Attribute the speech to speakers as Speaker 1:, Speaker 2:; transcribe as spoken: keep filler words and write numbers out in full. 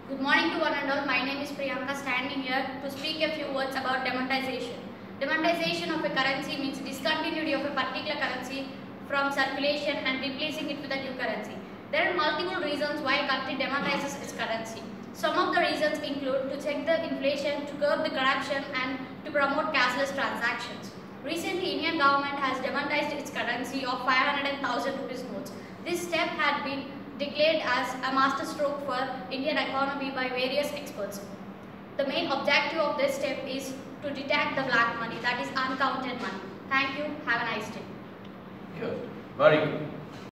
Speaker 1: Good morning to one and all. My name is Priyanka, standing here to speak a few words about demonetization. Demonetization of a currency means discontinuity of a particular currency from circulation and replacing it with a new currency. There are multiple reasons why a country demonetizes its currency. Some of the reasons include to check the inflation, to curb the corruption, and to promote cashless transactions. Recently, Indian government has demonetized its currency of five hundred thousand rupees notes. This step had been declared as a masterstroke for Indian economy by various experts. The main objective of this step is to detect the black money, that is uncounted money. Thank you. Have a nice day.
Speaker 2: Yes. Very good.